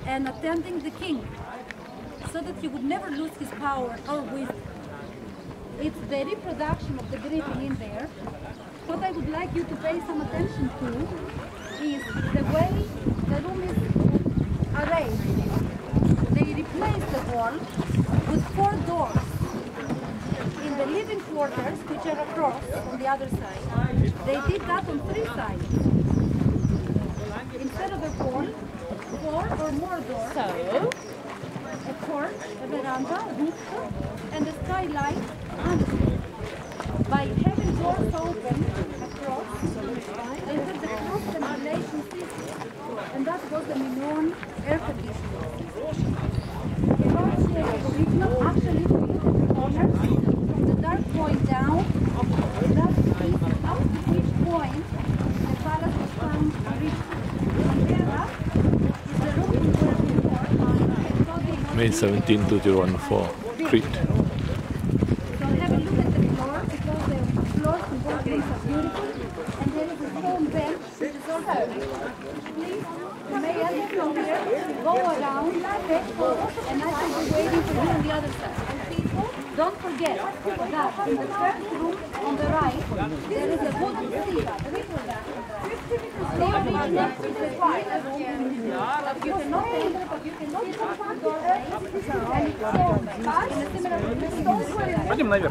and attending the king, so that he would never lose his power or wisdom. It's the reproduction of the griffin in there. What I would like you to pay some attention to is the way the room is arranged. They replaced the wall with 4 doors. In the living quarters, which are across on the other side, they did that on 3 sides. Instead of a wall, 4 or more doors. So, a porch, a veranda, a roof, and a skylight underneath. By having doors open across, they have the cross ventilation system, and that was the Minoan air conditioning system. Original actually corners from the dark point down, that is up to which point the palace was found originally. And thereafter is the room where we May 1721 for Crete. So have a look at the floor, because the floors in both rooms are beautiful, and there is a stone bench which is also please, you may enter from here, go around, take photos, and I will be waiting for you on the other side. Don't forget that in the first room on the right, there is a wooden seat. The original is a thriller room. You cannot enter, but you can see the door, and it's stone. In a similar stone. Пойдем наверх.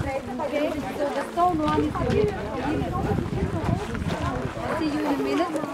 Okay, so the stone one is the original. See you in a minute.